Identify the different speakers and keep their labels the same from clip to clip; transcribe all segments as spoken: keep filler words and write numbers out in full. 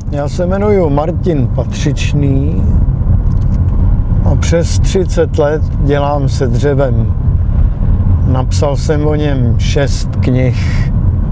Speaker 1: Já se jmenuji Martin Patřičný a přes třicet let dělám se dřevem. Napsal jsem o něm šest knih.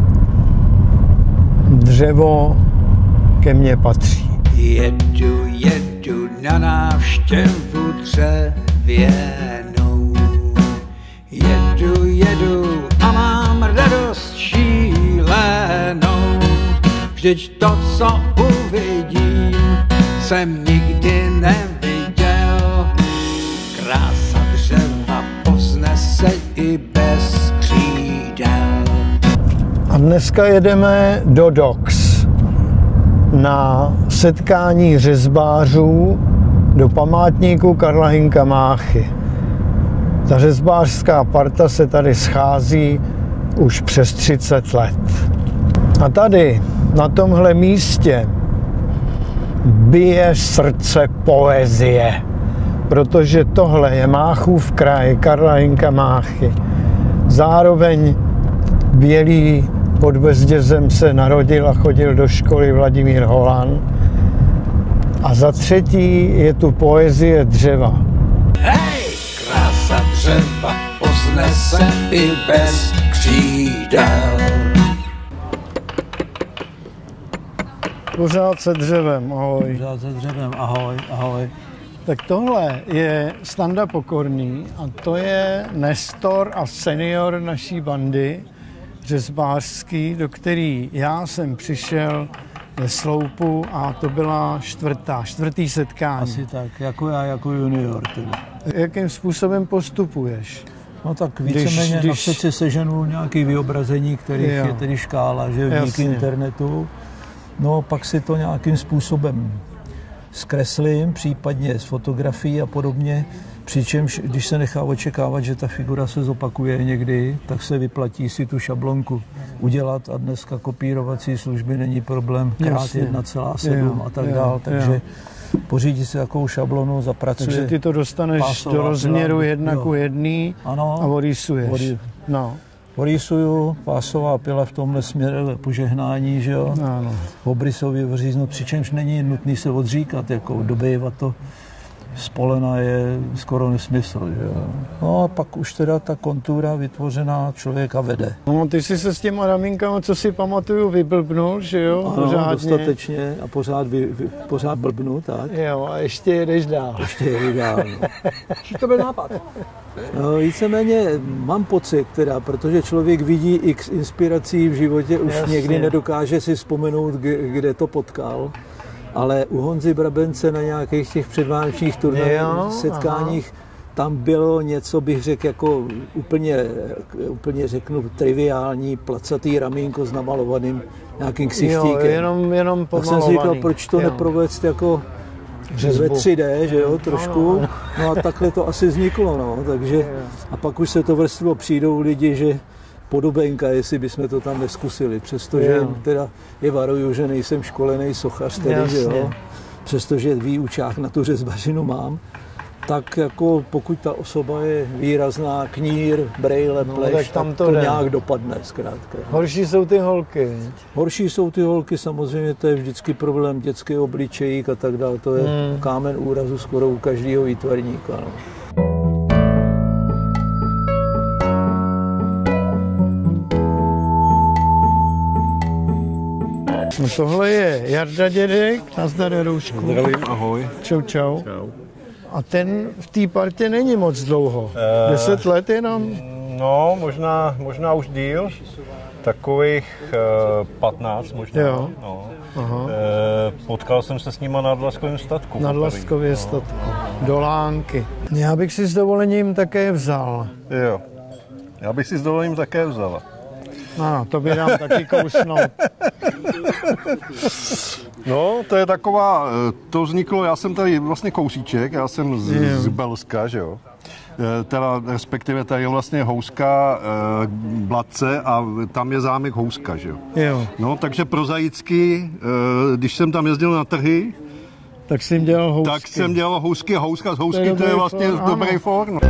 Speaker 1: Dřevo ke mně patří.
Speaker 2: Jedu, jedu na návštěvu dřevěnou. Jedu, jedu a mám radost šílenou. Vždyť to, co uvidím, jsem nikdy neviděl. Krása dřeva pozne se i bez křídel.
Speaker 1: A dneska jedeme do Dox na setkání řezbářů do památníku Karla Hynka Máchy. Ta řezbářská parta se tady schází už přes třicet let. A tady, na tomhle místě, bije srdce poezie, protože tohle je Máchův kraj, Karla Hynka Máchy. Zároveň Bělý pod Bezdězem se narodil a chodil do školy Vladimír Holan. A za třetí je tu poezie dřeva.
Speaker 2: Hej! Krása dřeva pozne se i bez křídel.
Speaker 1: Pořád se dřevem, ahoj.
Speaker 3: Pořád se dřevem, ahoj, ahoj.
Speaker 1: Tak tohle je Standa Pokorný a to je nestor a senior naší bandy řezbářský, do který já jsem přišel ve Sloupu a to byla čtvrtá, čtvrtý setkání.
Speaker 3: Asi tak, jako já, jako junior teda.
Speaker 1: Jakým způsobem postupuješ?
Speaker 3: No tak víceméně když... na přeci seženu nějaké vyobrazení, kterých jo. je tedy škála, že díky Jasně. internetu. No pak si to nějakým způsobem zkreslím, případně z fotografií a podobně. Přičemž, když se nechá očekávat, že ta figura se zopakuje někdy, tak se vyplatí si tu šablonku udělat a dneska kopírovací služby není problém, krát jedna celá sedm a tak dál, takže jo. pořídí si takovou šablonu, zapracuje.
Speaker 1: Takže ty to dostaneš pásová, do rozměru jedna ku jedný ano, a orýsuješ. Ori... No.
Speaker 3: Orýsuju, pásová pila v tomhle směru požehnání, že jo, ano. obrysově vyříznout, přičemž není nutný se odříkat, jako dobejvat to z polena je skoro nesmysl, že jo. No a pak už teda ta kontura vytvořená člověka vede. No
Speaker 1: ty jsi se s těma ramínkama, co si pamatuju, vyblbnul, že jo,
Speaker 3: ano, pořádně. Dostatečně a pořád, vy, vy, pořád blbnu, tak.
Speaker 1: Jo, a ještě jedeš dál.
Speaker 3: Ještě jedeš dál, no.
Speaker 4: To byl nápad.
Speaker 3: No, víceméně mám pocit teda, protože člověk vidí x inspirací v životě, už Jasně. někdy nedokáže si vzpomenout, kde to potkal. Ale u Honzy Brabence na nějakých těch předvánočních turnajích, setkáních, aha. tam bylo něco, bych řekl, jako úplně, úplně řeknu, triviální, placatý ramínko s namalovaným nějakým ksichtíkem.
Speaker 1: Jo, jenom, jenom pomalovaný.
Speaker 3: Tak jsem si říkal, proč to neprovést jako Řezbu. Ve tři dé, že jo, trošku. No, no a takhle to asi vzniklo, no, takže a pak už se to vrstvilo, přijdou lidi, že podobenka, jestli bychom to tam neskusili, přestože teda je varuju, že nejsem školený sochař, tedy, že jo, přestože výučák na tu řezbařinu mám, tak jako pokud ta osoba je výrazná, knír, brejle, no, pleš, tak tam to, to nějak dopadne zkrátka.
Speaker 1: Horší jsou ty holky.
Speaker 3: Horší jsou ty holky, samozřejmě to je vždycky problém dětský obličejík a tak dále, to je hmm. kámen úrazu skoro u každého výtvarníka. No.
Speaker 1: No tohle je Jarda Dědek, nazdar Roušku.
Speaker 5: Zdravím, ahoj.
Speaker 1: Čau, čau. čau. A ten v té partě není moc dlouho, e, deset let jenom?
Speaker 5: No, možná, možná už díl, takových e, patnáct možná.
Speaker 1: Jo.
Speaker 5: No. E, potkal jsem se s nima na Dlaskovém statku.
Speaker 1: Na Dlaskově no. statku, do Lánky. Já bych si s dovolením také vzal.
Speaker 5: Jo, já bych si s dovolením také vzala.
Speaker 1: No, to by nám taky kousnout.
Speaker 5: No, to je taková, to vzniklo, já jsem tady vlastně kousíček, já jsem z, z Belska, že jo. Teda respektive tady je vlastně Houska, e, Blatce a tam je zámek Houska, že jo.
Speaker 1: jo.
Speaker 5: No, takže prozaicky, e, když jsem tam jezdil na trhy,
Speaker 1: tak jsem dělal housky.
Speaker 5: Tak jsem dělal housky, houska z housky, to je, to je vlastně for, dobrý for. No.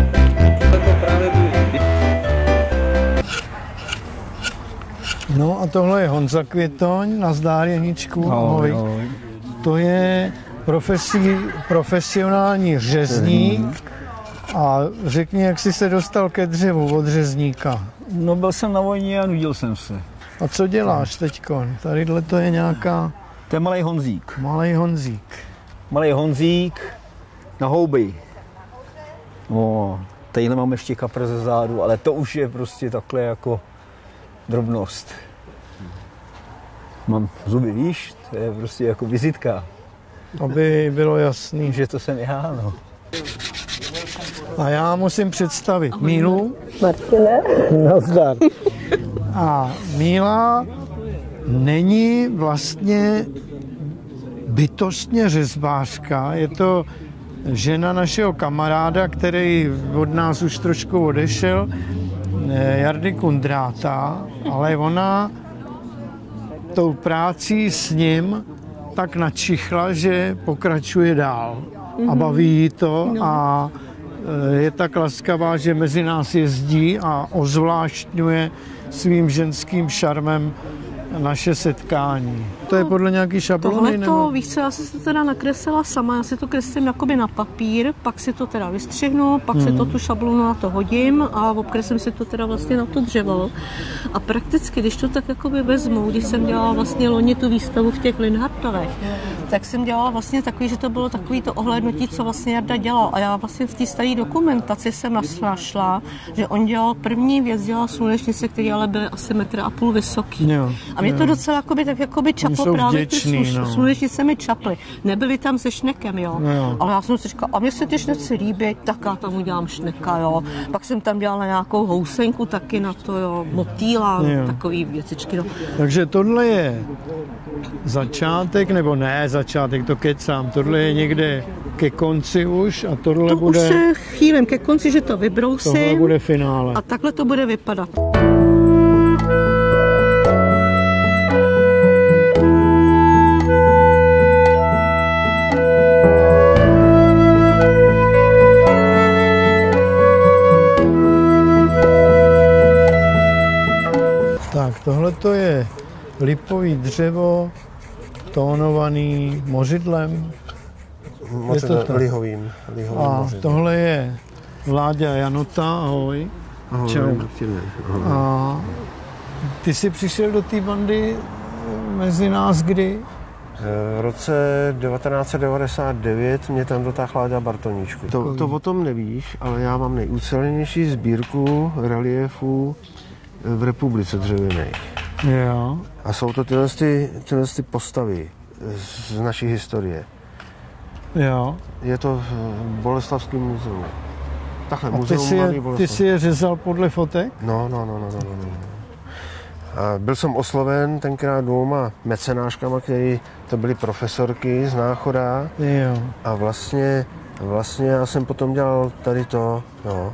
Speaker 1: No a tohle je Honza Květoň, nazdár Jeničku, ahoj. ahoj. to je profesí, profesionální řezník. A řekni, jak jsi se dostal ke dřevu od řezníka?
Speaker 3: No byl jsem na vojně a nudil jsem se.
Speaker 1: A co děláš teďko? Tadyhle to je nějaká...
Speaker 3: To je malej Honzík.
Speaker 1: Malej Honzík.
Speaker 3: Malej Honzík na houby. No, tadyhle mám ještě kapr ze zádu, ale to už je prostě takhle jako drobnost. Mám zuby, víš, to je prostě jako vizitka.
Speaker 1: Aby bylo jasný,
Speaker 3: že to jsem já, no.
Speaker 1: A já musím představit Ahoj, Mílu.
Speaker 4: Martine.
Speaker 1: Nazdar. A Míla není vlastně bytostně řezbářka, je to žena našeho kamaráda, který od nás už trošku odešel, Jardy Kundráta, ale ona tou prácí s ním tak načichla, že pokračuje dál a baví jí to a je tak laskavá, že mezi nás jezdí a ozvláštňuje svým ženským šarmem naše setkání. To je podle nějaký šablony?
Speaker 4: Tohle to,
Speaker 1: nebo?
Speaker 4: víš co, já jsem si to teda nakreslila sama, já si to kreslím jakoby na papír, pak si to teda vystřihnu, pak hmm. si to tu šablonu na to hodím a obkreslím si to teda vlastně na to dřevo. A prakticky, když to tak jakoby vezmu, když jsem dělala vlastně loni tu výstavu v těch Linhartovech, tak jsem dělala vlastně takový, že to bylo takový to ohlédnutí, co vlastně Jarda dělal. A já vlastně v té staré dokumentaci jsem našla, že on dělal první věc, dělal slunečnice, které ale byly asi metr a půl vysoký.
Speaker 1: Jo,
Speaker 4: a mě
Speaker 1: jo.
Speaker 4: to docela jakoby, tak jakoby čaplo právě
Speaker 1: vděčný,
Speaker 4: ty
Speaker 1: no.
Speaker 4: slunečnice mi čaply. Nebyly tam se šnekem, jo.
Speaker 1: jo.
Speaker 4: Ale já jsem si říkala, a mě se ty šneci líbí, tak já tam udělám šneka, jo. Pak jsem tam dělala nějakou housenku taky na to, jo. Motýla, jo. Takový věcičky, no.
Speaker 1: Takže tohle je začátek, nebo ne začátek, to kecám. Tohle je někde ke konci už a tohle
Speaker 4: to
Speaker 1: bude...
Speaker 4: To už se chýlím ke konci, že to vybrousím.
Speaker 1: Tohle bude finále.
Speaker 4: A takhle to bude vypadat.
Speaker 1: Tak, tohle to je lipový dřevo, tónovaný mořidlem.
Speaker 6: Je to to lihovým, lihovým
Speaker 1: a
Speaker 6: mořidlem.
Speaker 1: Tohle je Vláďa Janota, ahoj.
Speaker 6: Ahoj.
Speaker 1: Čau.
Speaker 6: Ahoj.
Speaker 1: A ty jsi přišel do té bandy mezi nás kdy?
Speaker 6: V roce devatenáct set devadesát devět mě tam dotáhl Láďa Bartoníčku. To, to o tom nevíš, ale já mám nejucelenější sbírku reliéfů v republice dřevěných.
Speaker 1: Jo.
Speaker 6: A jsou to tyhle, ty, tyhle ty postavy z naší historie.
Speaker 1: Jo.
Speaker 6: Je to v Boleslavském muzeu. Takhle,
Speaker 1: a
Speaker 6: muzeum
Speaker 1: ty si, je, ty si je řezal podle fotek?
Speaker 6: No, no, no, no, no, no. A byl jsem osloven tenkrát dvouma mecenáškama, který to byly profesorky z Náchoda.
Speaker 1: Jo.
Speaker 6: A vlastně, vlastně já jsem potom dělal tady to, jo.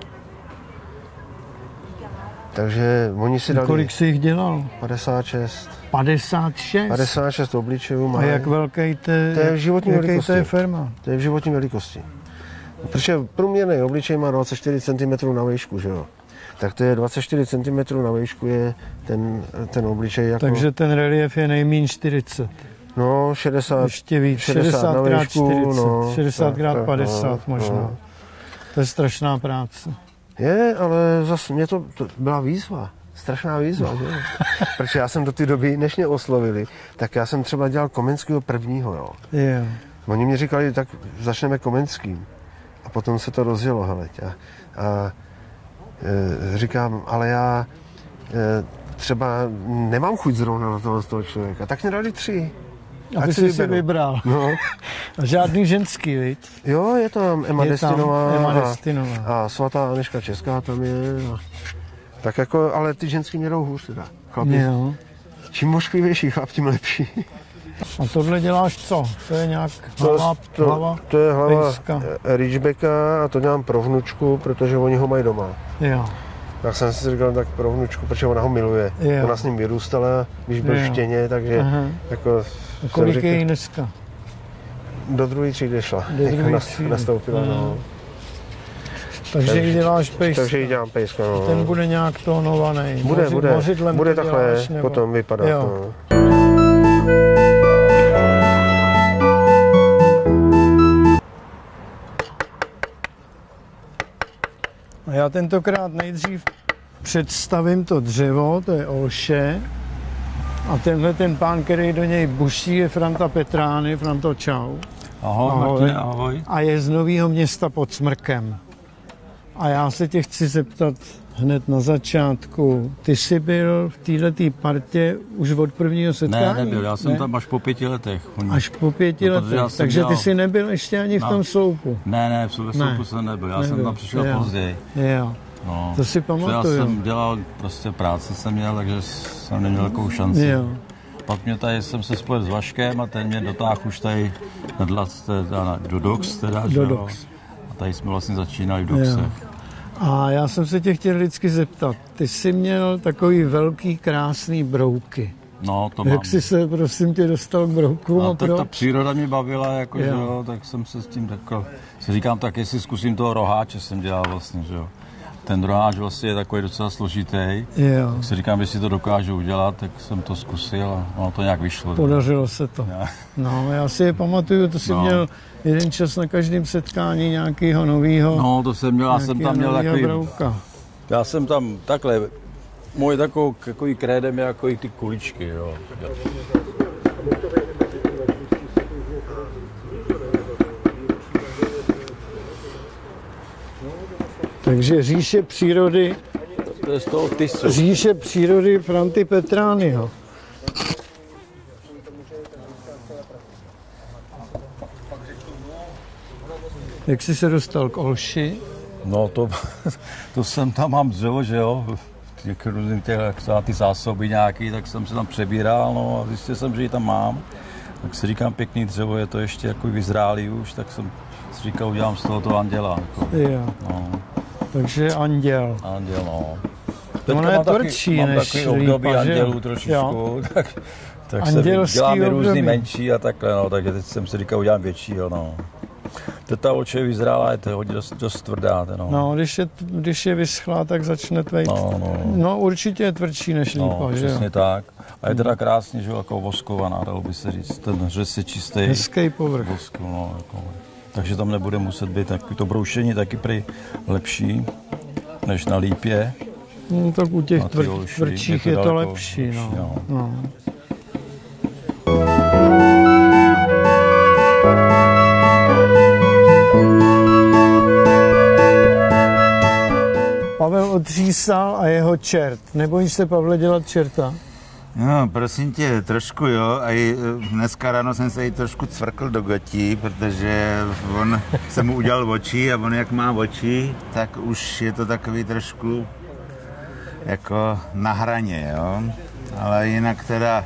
Speaker 6: Takže oni si dali...
Speaker 1: Kolik jsi jich dělal?
Speaker 6: padesát šest.
Speaker 1: padesát šest?
Speaker 6: padesát šest obličejů mají.
Speaker 1: A jak velký to je?
Speaker 6: To je v životní velikosti.
Speaker 1: To je firma?
Speaker 6: To je v životní velikosti. Protože průměrný obličej má dvacet čtyři centimetrů na výšku, že jo? Tak to je dvacet čtyři centimetrů na výšku je ten, ten obličej jako...
Speaker 1: Takže ten relief je nejméně čtyřicet.
Speaker 6: No, šedesát.
Speaker 1: Ještě víc, šedesát krát čtyřicet, no, šedesát krát padesát no, možná. No. To je strašná práce.
Speaker 6: Je, ale zase mě to, to byla výzva. Strašná výzva, že? Protože já jsem do té doby, než mě oslovili, tak já jsem třeba dělal Komenského prvního, jo.
Speaker 1: Yeah.
Speaker 6: Oni mi říkali, tak začneme Komenským. A potom se to rozjelo, heleď. A, a e, říkám, ale já e, třeba nemám chuť zrovna na toho, toho člověka. Tak mě dali tři.
Speaker 1: A ty jsi si vybral.
Speaker 6: No.
Speaker 1: A žádný ženský, viď?
Speaker 6: Jo, je tam Emma je Destinová,
Speaker 1: tam Emma
Speaker 6: a,
Speaker 1: Destinová.
Speaker 6: a svatá Aneška Česká tam je. A, tak jako, ale ty ženský mě jdou hůř teda. Chlapi,
Speaker 1: jo.
Speaker 6: Čím mošklivější chlap, tím lepší.
Speaker 1: A tohle děláš co? To je nějak hlava,
Speaker 6: to,
Speaker 1: hlava
Speaker 6: to je hlava
Speaker 1: pejska.
Speaker 6: Ridgebacka a to dělám pro vnučku, protože oni ho mají doma.
Speaker 1: Jo.
Speaker 6: Tak jsem si říkal, tak pro vnučku, protože ona ho miluje.
Speaker 1: Jo.
Speaker 6: Ona s ním vyrůstala, když byl
Speaker 1: jo.
Speaker 6: v štěně, takže
Speaker 1: aha.
Speaker 6: jako...
Speaker 1: Kolik
Speaker 6: říkal,
Speaker 1: je jí dneska?
Speaker 6: Do druhé třídy šla.
Speaker 1: Do druhé třídy.
Speaker 6: Nastoupila, mm. no.
Speaker 1: Takže jí děláš pejska.
Speaker 6: Takže jí dělám pejska, no.
Speaker 1: Ten bude nějak tónovaný.
Speaker 6: Bude,
Speaker 1: Moři,
Speaker 6: bude.
Speaker 1: Mořidlem
Speaker 6: bude takhle
Speaker 1: děláš, nebo...
Speaker 6: potom vypadat,
Speaker 1: jo.
Speaker 6: no.
Speaker 1: tentokrát nejdřív představím to dřevo, to je olše. A tenhle ten pán, který do něj buší, je Franta Petrány. Franto, čau.
Speaker 3: Ahoj, ahoj. Martine, ahoj.
Speaker 1: A je z Nového Města pod Smrkem. A já se tě chci zeptat hned na začátku. Ty jsi byl v této partě už od prvního setkání?
Speaker 3: Ne, nebyl, já jsem ne? tam až po pěti letech.
Speaker 1: Až po pěti no, letech, takže dělal... ty jsi nebyl ještě ani v no. tom sloupu?
Speaker 3: Ne, ne, v sloupu ne. jsem nebyl, já nebyl. jsem tam přišel jo. později.
Speaker 1: Jo. No. To si pamatuju.
Speaker 3: Já jsem dělal, prostě práci jsem měl, takže jsem neměl takovou šanci. Jo. Pak mě tady, jsem se spojil s Vaškem a ten mě dotáhl už tady do Dox, teda, do Dox. A tady jsme vlastně začínali v Doxech.
Speaker 1: A já jsem se tě chtěl vždycky zeptat, ty jsi měl takový velký, krásný brouky.
Speaker 3: No, to
Speaker 1: Jak
Speaker 3: mám.
Speaker 1: jsi se, prosím tě, dostal k broukům?
Speaker 3: A to, ta příroda mě bavila, jako, jo. Že jo, tak jsem se s tím takhle, si říkám, tak jestli zkusím toho roháče, jsem dělal vlastně, že jo. Ten roháč vlastně je takový docela složitý. Jo. Tak si říkám, jestli to dokážu udělat, tak jsem to zkusil a ono to nějak vyšlo.
Speaker 1: Podařilo se to. Já. No, já si je pamatuju, to jsi no. měl jeden čas na každém setkání nějakého nového.
Speaker 3: No, to jsem měl, já jsem tam měl takový...
Speaker 1: Brouka.
Speaker 3: Já jsem tam takhle, můj takový, takový krédem je jako i ty kuličky, jo.
Speaker 1: Takže říše přírody,
Speaker 3: to je z toho Tisu.
Speaker 1: Říše přírody Franty Petrányho. Jak jsi se dostal k olši?
Speaker 3: No to, to jsem tam mám dřevo, že jo, těch různých těch, ty zásoby nějaký, tak jsem se tam přebíral, no a zjistil jsem, že ji tam mám. Tak si říkám, pěkný dřevo, je to ještě jako vyzrálý už, tak jsem si říkal, udělám z tohoto anděla. Jako,
Speaker 1: jo.
Speaker 3: No.
Speaker 1: Takže anděl.
Speaker 3: Anděl, no.
Speaker 1: Ono je tvrdší
Speaker 3: mám
Speaker 1: než
Speaker 3: takový období lípa, andělů trošičku, tak, tak se děláme různý menší a takhle, no, takže teď jsem si říkal, udělám většího, no. Ta olče je vyzrálá, je to dost, dost tvrdá. No,
Speaker 1: no když, je, když je vyschlá, tak začne tvejt. No, no. no určitě je tvrdší než lípa,
Speaker 3: no,
Speaker 1: že jo?
Speaker 3: Přesně tak. A je teda krásně, že jo, jako voskovaná, dalo by se říct. Ten řez je čistý.
Speaker 1: Hezký povrch.
Speaker 3: Vosku, no, jako. Takže tam nebude muset být takový to broušení taky prý lepší, než na lípě.
Speaker 1: No, tak u těch tvr, tvrdších je to, je to lepší, lepší, no. no. no. Pavel Otřísal a jeho čert. Nebojíš se, Pavle, dělat čerta?
Speaker 7: No, prosím tě, trošku jo. A i dneska ráno jsem se jí trošku cvrkl do gotí, protože on se mu udělal oči a on jak má oči, tak už je to takový trošku jako na hraně, jo. Ale jinak teda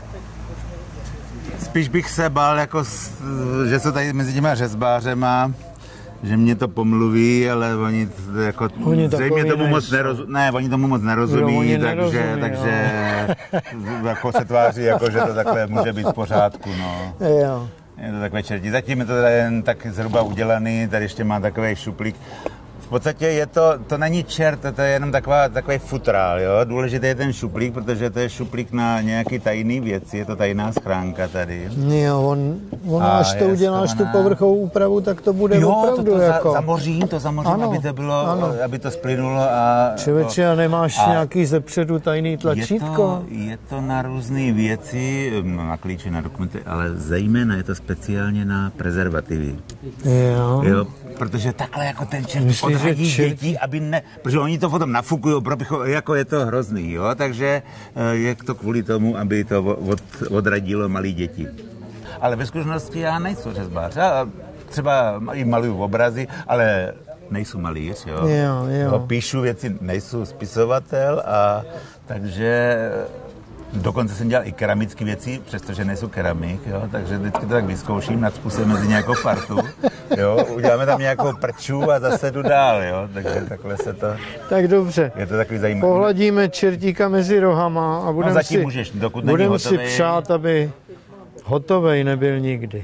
Speaker 7: spíš bych se bál, jako, že jsou tady mezi těma řezbářema, že mě to pomluví, ale oni jako
Speaker 1: oni
Speaker 7: zřejmě tomu moc nerozumí, ne, oni tomu moc nerozumí, jo, takže, nerozumí, takže jako se tváří, jako, že to takhle může být v pořádku, no.
Speaker 1: Jo.
Speaker 7: Je to takové čertí. Zatím je to tady jen tak zhruba udělaný, tady ještě má takový šuplík. V podstatě je to, to není čert, to je jenom taková, takový futrál, jo. Důležitý je ten šuplík, protože to je šuplík na nějaký tajný věci, je to tajná schránka tady.
Speaker 1: Jo, on, on až to uděláš tu povrchovou úpravu, tak to bude
Speaker 7: jo,
Speaker 1: opravdu
Speaker 7: to, to
Speaker 1: jako...
Speaker 7: Jo, zamořím, to zamořím, ano, aby to bylo, ano. aby to splynulo a...
Speaker 1: Člověče, a nemáš a nějaký zepředu tajný tlačítko?
Speaker 7: Je to, je to na různé věci, na klíče, na dokumenty, ale zejména je to speciálně na prezervativy.
Speaker 1: Jo.
Speaker 7: Jo, protože takhle jako ten čert odradí čert... dětí, aby ne, protože oni to potom nafukují, jako je to hrozný, jo, takže je to kvůli tomu, aby to od, odradilo malý děti. Ale ve skutečnosti já nejsou řezbář, já třeba i maluju obrazy, ale nejsou malíř, jo.
Speaker 1: Jo, jo.
Speaker 7: jo, píšu věci, nejsou spisovatel, a takže dokonce jsem dělal i keramické věci, přestože nejsou keramik, jo, takže vždycky to tak vyzkouším, nadspůsobím mezi nějakou partu, jo, uděláme tam nějakou prču a zase jdu dál, jo, takže takhle se to...
Speaker 1: Tak dobře.
Speaker 7: Je to takový zajímavý.
Speaker 1: Pohladíme čertíka mezi rohama a budeme
Speaker 7: no, si,
Speaker 1: můžeš,
Speaker 7: budem
Speaker 1: si přát, aby hotovej nebyl nikdy.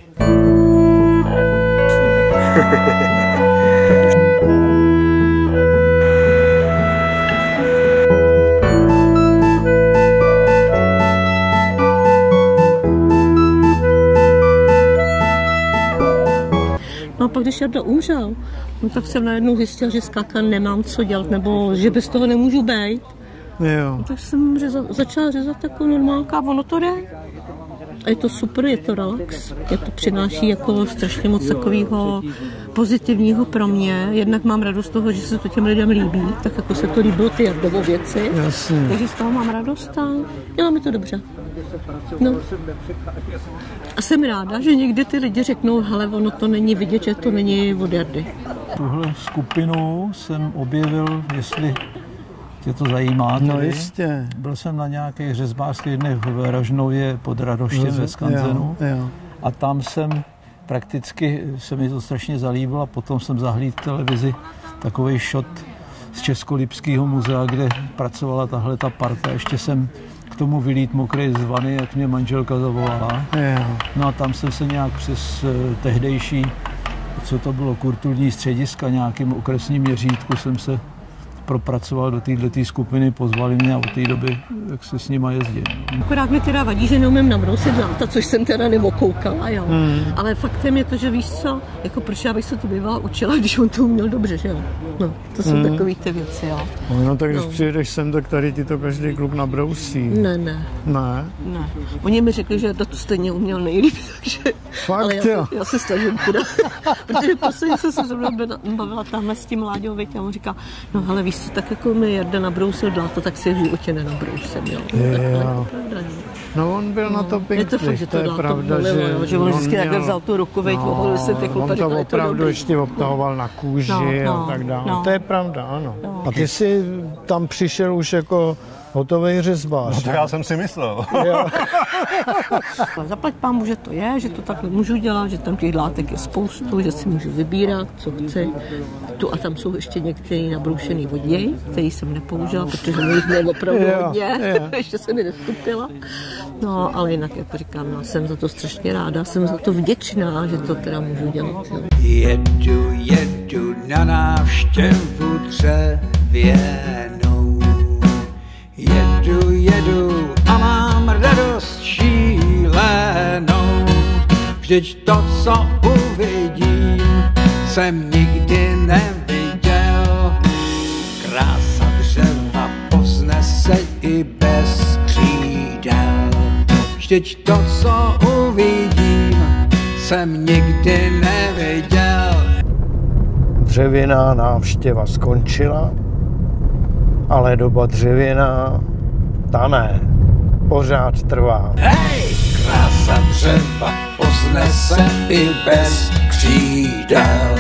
Speaker 4: No a pak, když Jarda umřel, no tak jsem najednou zjistila, že skáka nemám co dělat, nebo že bez toho nemůžu být.
Speaker 1: Jo.
Speaker 4: No, tak jsem řezat, začala řezat jako normálka a ono to jde. A je to super, je to relax, je to přináší jako strašně moc takového pozitivního pro mě. Jednak mám radost z toho, že se to těm lidem líbí, tak jako se to líbilo ty Jardovo věci.
Speaker 1: Jasně.
Speaker 4: Takže z toho mám radost a dělá mi to dobře. No. A jsem ráda, že někdy ty lidi řeknou, hele, ono to není vidět, že to není od Jardy.
Speaker 3: Tuhle skupinu jsem objevil, jestli tě to zajímá.
Speaker 1: No jistě.
Speaker 3: Byl jsem na nějakých řezbářských dnech v Ražnově pod Radoštěm ve Skanzenu.
Speaker 1: Jo, jo.
Speaker 3: A tam jsem prakticky, se mi to strašně zalíbilo a potom jsem zahlídl v televizi takovej shot z Českolipského muzea, kde pracovala tahle ta parta. Ještě jsem k tomu vylít mokrý z vany, jak mě manželka zavolala.
Speaker 1: Jo.
Speaker 3: No a tam jsem se nějak přes tehdejší, co to bylo, kulturní střediska, nějakým okresním měřítku jsem se propracoval do této skupiny, pozvali mě a od té doby, jak se s nima jezdím.
Speaker 4: Akorát mi teda vadí, že neumím nabrousit dláta, což jsem teda neokoukala, jo. Hmm. Ale faktem je to, že víš co, jako proč já bych se to bývala učila, když on to uměl dobře, že jo. No, to jsou hmm. takový ty věci, jo.
Speaker 1: No tak když
Speaker 4: no.
Speaker 1: přijedeš sem, tak tady ti to každý klub nabrousí.
Speaker 4: Ne, ne.
Speaker 1: Ne?
Speaker 4: Ne. Oni mi řekli, že to stejně uměl nejlíp, takže...
Speaker 1: Fakt,
Speaker 4: ale já,
Speaker 1: jo.
Speaker 4: Se, já se snažím kuda. Protože posledně jsem se zrovna bavila tamhle s tím Láďou, a on říká, no ale víš co, tak jako mi Jarda nabrousil dláto, tak si v životě nenabrousím, jo.
Speaker 1: jo. No on byl no. na to pěkný,
Speaker 4: je to, fakt, že
Speaker 1: to, to je pravda,
Speaker 4: bolilo,
Speaker 1: že,
Speaker 4: jo, že on vždycky takhle vzal tu ruku, veď,
Speaker 1: no,
Speaker 4: se těch
Speaker 1: on to opravdu ještě obtahoval na kůži
Speaker 4: no, no,
Speaker 1: a tak dále.
Speaker 4: no.
Speaker 1: To je pravda, ano.
Speaker 4: No.
Speaker 1: A ty jsi tam přišel už jako hotový řezbář.
Speaker 5: No to já jsem si myslel.
Speaker 4: Zaplať pámu, že to je, že to takhle můžu dělat, že tam těch látek je spoustu, že si můžu vybírat, co chci. Tu a tam jsou ještě některé nabroušený od něj, který jsem nepoužila, protože mi jich měl opravdu hodně, ještě se mi nestupila. No, ale jinak, jak říkám, no, jsem za to strašně ráda, jsem za to vděčná, že to teda můžu dělat. Jo.
Speaker 2: Jedu, jedu na návštěvu dřevěnou. Jedu, jedu a mám radost šílenou. Vždyť to, co uvidím, jsem nikdy neviděl. Krása dřeva pozne se i bez křídel. Vždyť to, co uvidím, jsem nikdy neviděl.
Speaker 1: Dřevěná návštěva skončila, ale doba dřevěná, ta ne, pořád trvá.
Speaker 2: Hej! Krása dřeva pozne se i bez křídel.